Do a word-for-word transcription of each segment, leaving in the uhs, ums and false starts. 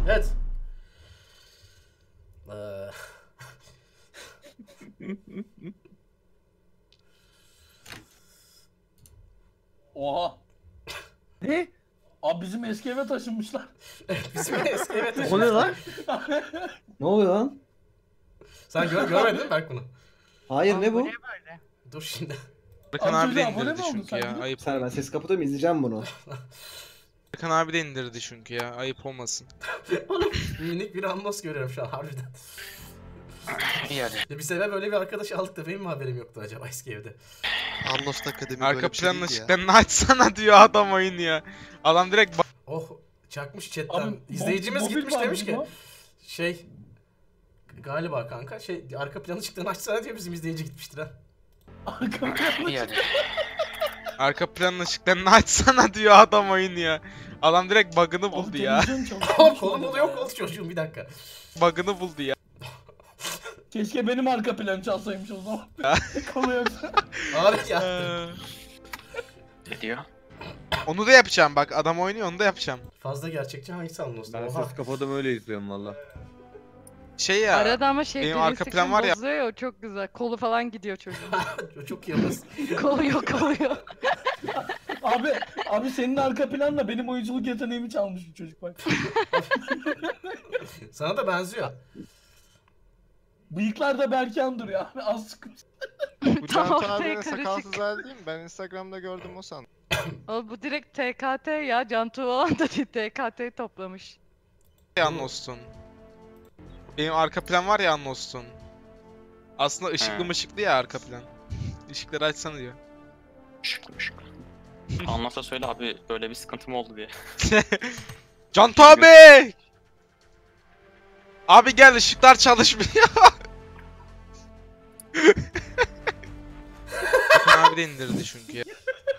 Evet. Ee... Oha. Ne? Abi bizim eski eve taşınmışlar. Bizim eski eve O ne taşınmışlar. lan? Ne oluyor lan? Sen gör, görmedin mi Berk bunu? Hayır ne bu? Dur şimdi. Erkan Abi abi de çocuğa abone indirdi mi oldun çünkü sen ya. gidip? Ayıp. Sen ben ses kapatıyorum izleyeceğim bunu. Erkan abi de indirdi çünkü ya. Ayıp olmasın. Oğlum minik bir anons görüyorum şu an harbiden. İyi hadi. Ya bir sefer böyle bir arkadaş aldık da benim mi haberim yoktu acaba eski evde? Anlost Akademi Arka böyle bir şey planın değildi ya. ışıklarını açsana diyor adam oyun ya. Adam direkt ba- Oh çakmış chatten. Abi, İzleyicimiz mobil gitmiş var demiş ki burada. şey galiba kanka şey arka planı çıktığını açsana diyor bizim izleyici gitmiştir ha. Arka planı. İyi hadi. arka planın ışıklarını açsana diyor adam oyun ya. Adam direkt bug'ını buldu Abi ya. televizyon çalışıyor Oğlum şu kolum anda oluyor ya. oldu çocuğum bir dakika. Bug'ını buldu ya. Keşke benim arka plan çalsaymış o zaman. Kolu yoksa. Abi ya. Ee, Ne diyor? onu da yapacağım bak adam oynuyor onu da yapacağım. Fazla gerçekçi hangisi anonslu? Ben Oha. ses kapadım öyle izliyorum valla. Şey ya. Arada ama şey benim green arka screen plan var ya. bozuyor ya o çok güzel. Kolu falan gidiyor çocuğun. Çok iyi anons. Kolu yok oluyor. Abi, abi senin arka planla benim oyunculuk yeteneğimi çalmış bu çocuk bak. Sana da benziyor. Bıyıklar da Berkan duruyor abi az sıkıntı. Bu Tamam, Cantu abinin tek sakalsız karışık. hali değil mi? Ben Instagram'da gördüm o sandım. O bu direkt T K T ya. Cantu olan da değil. T K T'yi toplamış. Şey Anlos'un. Benim arka plan var ya Anlos'un. Aslında ışıklı He. mışıklı ya arka plan. Işıkları açsana diyor. Şıklı şıklı. Anlatsa söyle abi böyle bir sıkıntım oldu diye. Cantu abi! Abi gel ışıklar çalışmıyor. Erkan abi de indirdi çünkü ya.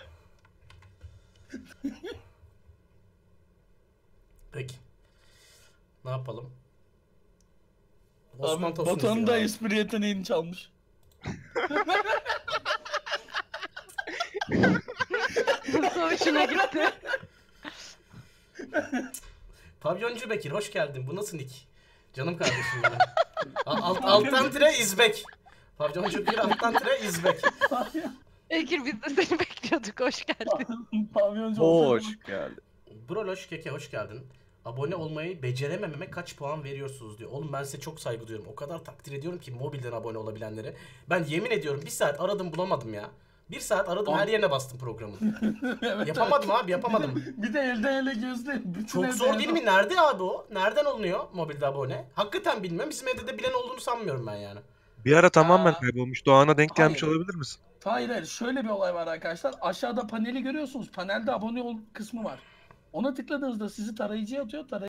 Peki. Ne yapalım? Abi Osman Tosun Batuhan'ın izliyor da abi. espri yeteneğini çalmış. Nasıl hoşuna gitti? Pavyoncu Bekir hoş geldin. Bu nasıl nick? Canım kardeşim benim. A- alt, alttan tire izbek. Pavyoncu bir alttan tire izbek. Ekir biz de seni bekliyorduk. Hoş geldin. Pavyoncu Hoş olsaydı- geldi. Broloş Keke hoş geldin. Abone olmayı beceremememe kaç puan veriyorsunuz diyor. Oğlum ben size çok saygı duyuyorum. O kadar takdir ediyorum ki mobilden abone olabilenlere. Ben yemin ediyorum bir saat aradım bulamadım ya. Bir saat aradım her yerine bastım programın. Evet, Yapamadım abi yapamadım. Bir de elden ele gözle. bütün Çok elden zor ele- değil mi? Nerede abi o? Nereden olunuyor mobilde abone? Hakikaten bilmiyorum. Bizim evde de bilen olduğunu sanmıyorum ben yani. Bir ara tamamen Aa. kaybolmuş. Doğan'a denk gelmiş Hayır. olabilir misin? Hayır hayır şöyle bir olay var arkadaşlar. Aşağıda paneli görüyorsunuz. Panelde abone ol kısmı var. Ona tıkladığınızda sizi tarayıcıya atıyor. Tarayıcı